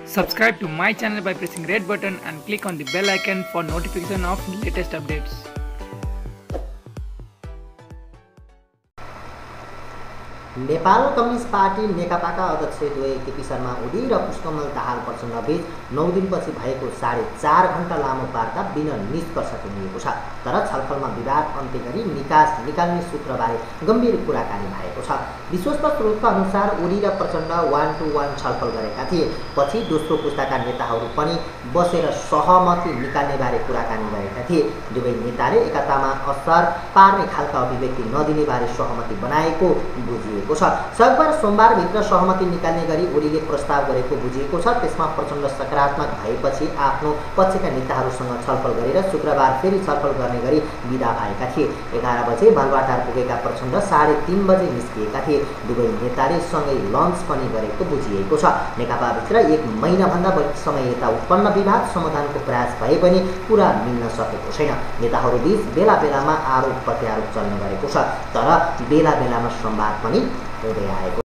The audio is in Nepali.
Subscribe to my channel by pressing red button and click on the bell icon for notification of latest updates. Nepal communist party नेकपाका अध्यक्ष दुवै केपी शर्मा ओली र पुष्पकमल दाहाल प्रचण्ड बीच 9 दिनपछि भएको 4.5 घण्टा लामो वार्ता बिना निष्कर्ष पुगिएको छ। तर छलफलमा विवाद अन्त्य गरी निकास निकाल्ने सूत्रबारे गम्भीर कुराकानी भएको छ। विश्वस्त स्रोतका अनुसार ओली र प्रचण्ड 1-to-1 छलफल गरेका थिए। पछि दोस्रो पुस्ताका नेताहरू पनि बसेर सहमति निकाल्ने बारे कुराकानी गरेका थिए। दुवै नेताले एकतामा असर पार्ने खालका अभिव्यक्ति नदिने बारे सहमति बनाएको बुझिएको छ। सकबार सोमबार भित्र सहमति निकाल्ने गरी ओलीले प्रस्ताव गरेको बुझिएको छ। त्यसमा प्रचण्ड सकारात्मक भएपछि आफ्नो पक्षका नेताहरूसँग छलफल गरेर शुक्रबार फेरि छलफल गर्ने गरी विदा भएका थिए। 11 बजे बालुवाटार पुगेका प्रचण्ड 3:30 बजे निस्किएका थिए। दुवै नेताले सँगै लन्च पनि गरेको बुझिएको छ। नेकपाभित्र 1 महिनाभन्दा बढी समय यता उत्पन्न विवाद समाधानको प्रयास भए पनि पुरा मिल्न सकेको छैन। नेताहरूबीच बेला बेलामा आरोप प्रत्यारोप चल्ने गरेको छ। तर बेला बेलामा संवाद पनि हुँदै आएको